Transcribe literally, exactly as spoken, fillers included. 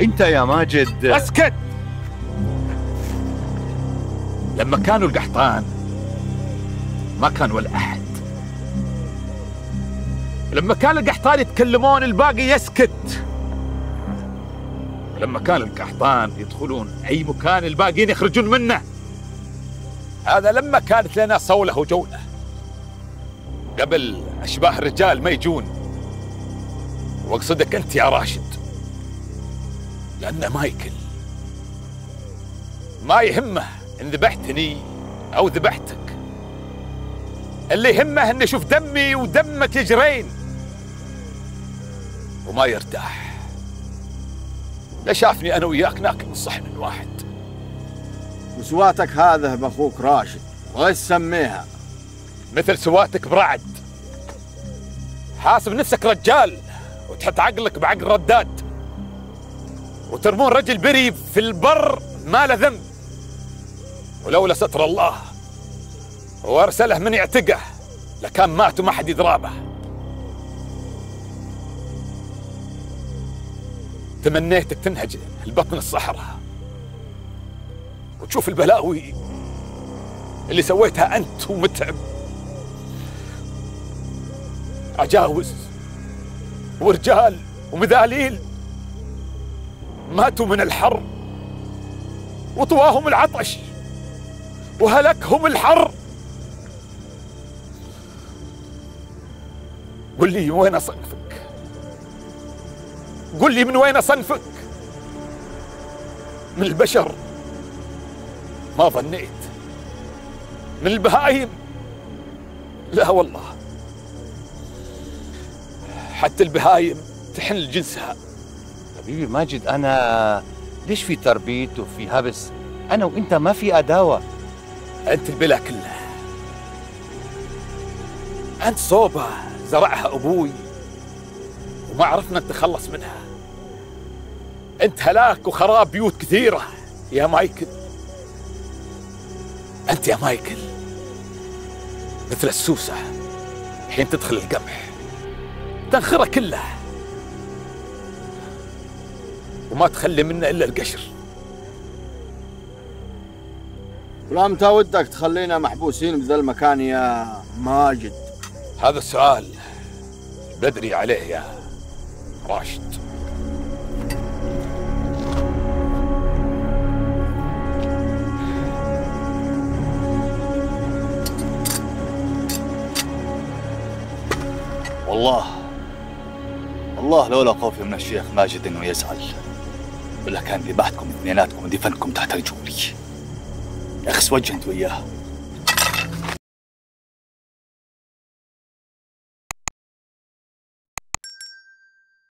انت يا ماجد. اسكت. لما كانوا القحطان ما كان ولا احد. لما كان القحطان يتكلمون الباقي يسكت. لما كان القحطان يدخلون اي مكان الباقيين يخرجون منه. هذا لما كانت لنا صولة وجولة قبل اشباه الرجال ما يجون. واقصدك انت يا راشد، لأنه مايكل ما يهمه إن ذبحتني أو ذبحتك. اللي يهمه إن يشوف دمي ودمك يجرين وما يرتاح. لا شافني أنا وياك ناكل من صحن واحد. وسواتك هذا بأخوك راشد، وغير سميها مثل سواتك برعد. حاسب نفسك رجال وتحط عقلك بعقل رداد، وترمون رجل بري في البر ما له ذنب. ولولا ستر الله وارسله من يعتقه لكان مات وما حد يضربه. تمنيتك تنهج البطن الصحراء وتشوف البلاوي اللي سويتها انت ومتعب. عجاوز ورجال ومذاليل ماتوا من الحر وطواهم العطش وهلكهم الحر. قل لي من وين صنفك؟ قل لي من وين صنفك؟ من البشر ما ظنيت، من البهايم لا والله. حتى البهايم تحن لجنسها. حبيبي ماجد، أنا ليش في تربيت وفي هبس؟ أنا وأنت ما في عداوة. أنت البلا كله، أنت صوبة زرعها أبوي وما عرفنا نتخلص منها. أنت هلاك وخراب بيوت كثيرة يا مايكل. أنت يا مايكل مثل السوسة حين تدخل القمح تنخره كله وما تخلي منه إلا القشر. ولامتى ودك تخلينا محبوسين بذا المكان يا ماجد؟ هذا السؤال بدري عليه يا راشد. والله والله لولا خوفي من الشيخ ماجد انه يزعل ولا كان ذبحتكم اثنيناتكم ودفنكم تحت رجولي. اخس وجه انت وياه.